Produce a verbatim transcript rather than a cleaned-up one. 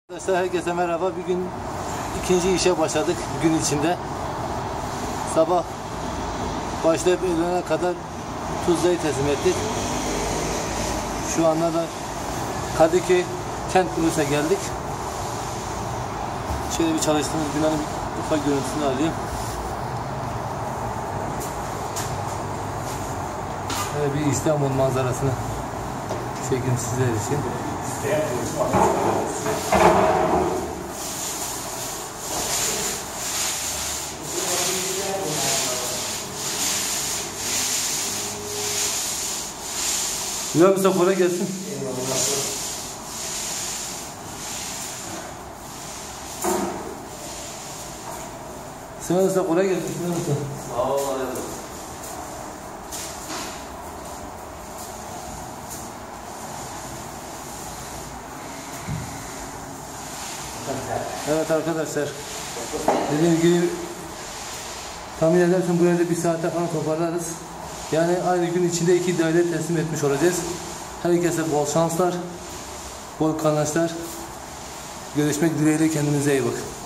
Arkadaşlar herkese merhaba. Bir gün ikinci işe başladık gün içinde. Sabah başlayıp öğlene kadar Tuzla'yı teslim ettik. Şu anda da Kadıköy Kent Kulesi'ne geldik. Şöyle bir çalıştığımız binanın bir ufak görüntüsünü alayım. Böyle bir İstanbul manzarasını çekeyim sizler için. Güzel bir kolay gelsin. Sinan Usta kolay gelsin. Sinan Usta. Sağ ol. Evet arkadaşlar, dediğim gibi tahmin edersen bu yerde bir saatte falan toparlarız. Yani aynı gün içinde iki daire teslim etmiş olacağız. Herkese bol şanslar, bol kazançlar. Görüşmek dileğiyle, kendinize iyi bakın.